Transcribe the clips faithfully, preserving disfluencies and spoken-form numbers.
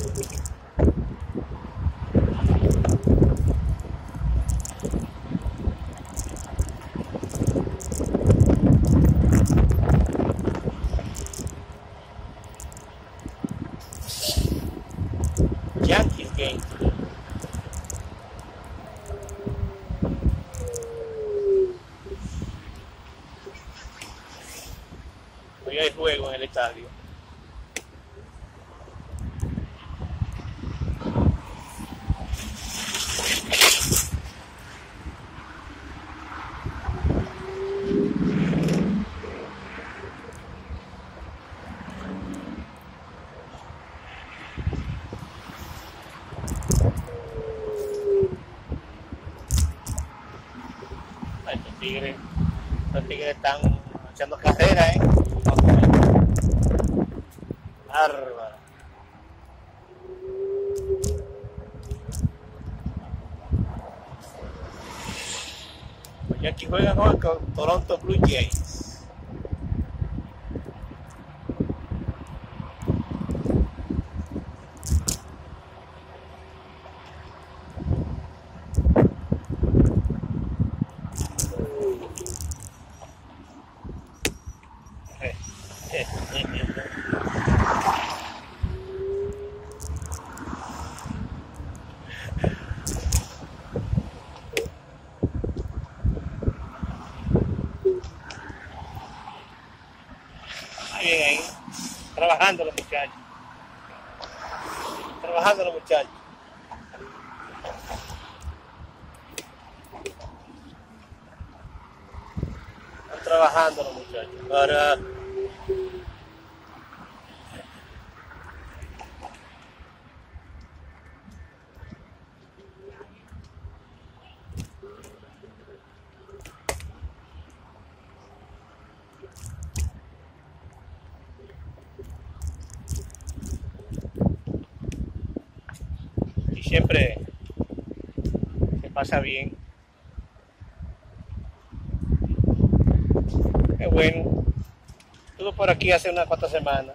Yankees game. Hoy hay juego en el estadio. Estos tigres, estos tigres están echando carrera, ¿eh? Bárbaro. Los Yankees juegan hoy con Toronto Blue Jays. Bien ahí, trabajando los muchachos, trabajando los muchachos. Están trabajando los muchachos para y siempre se pasa bien. Qué bueno. Estuve por aquí hace unas cuantas semanas.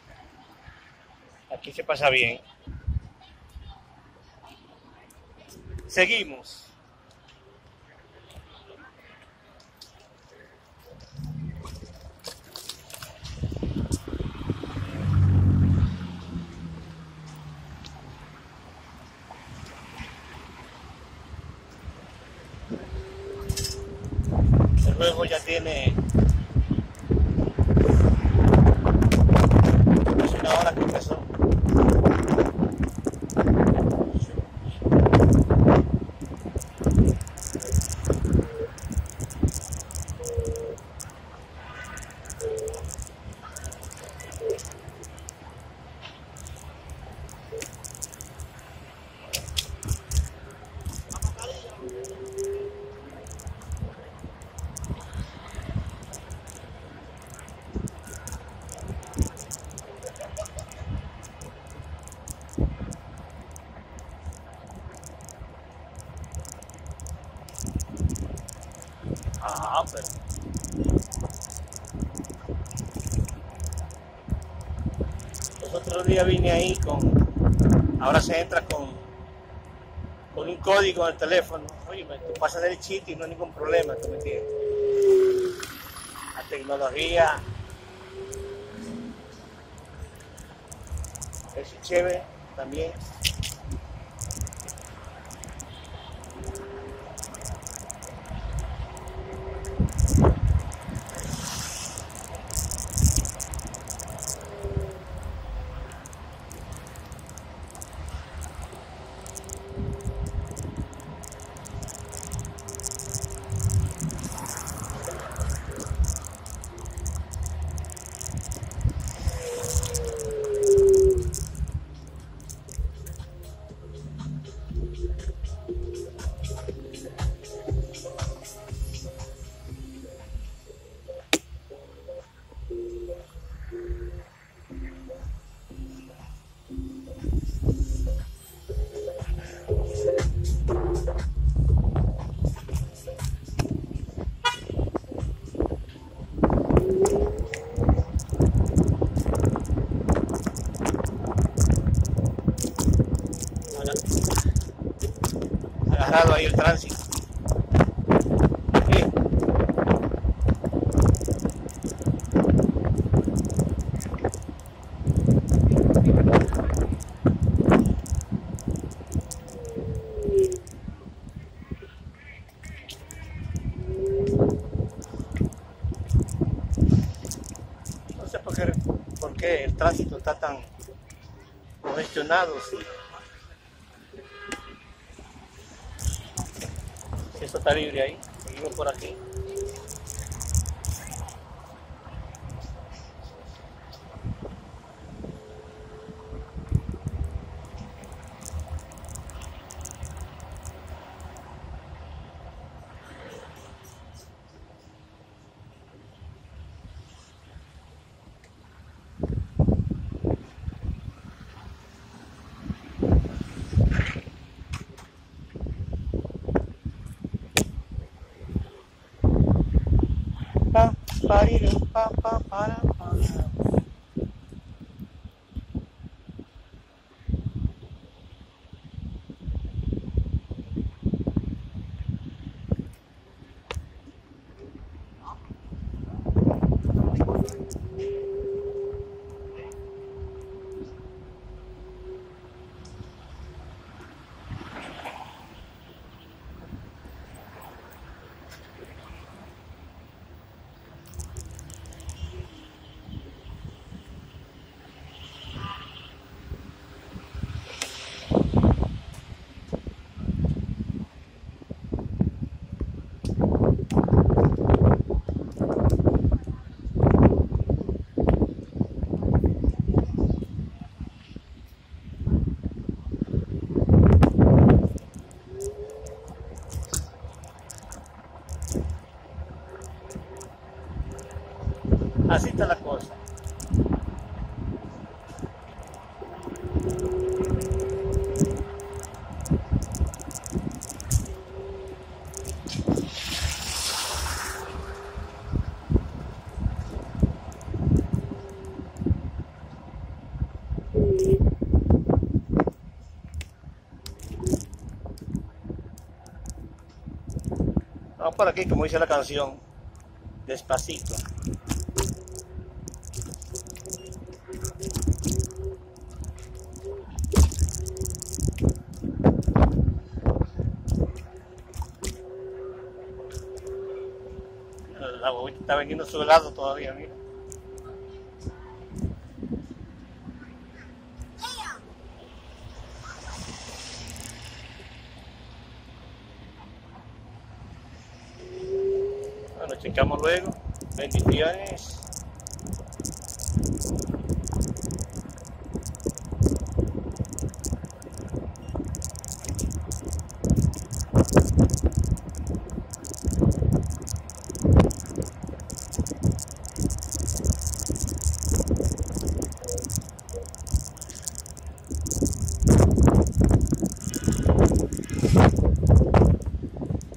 Aquí se pasa bien. Seguimos. El juego ya tiene casi una hora que empezó. Ah, pero los otros días vine ahí con, ahora se entra con, con un código en el teléfono. Oye, tú pasas el chip y no hay ningún problema, ¿tú me entiendes? La tecnología es chévere también. parado ahí el tránsito. Sí. No sé por qué, por qué el tránsito está tan congestionado. Si, si eso está libre ahí, seguimos por aquí. Pa, pariro, pa, pa, para, para. Así está la cosa. Vamos por aquí, como dice la canción, despacito. La bobita está vendiendo su helado todavía, mira. Bueno, checamos luego. Bendiciones.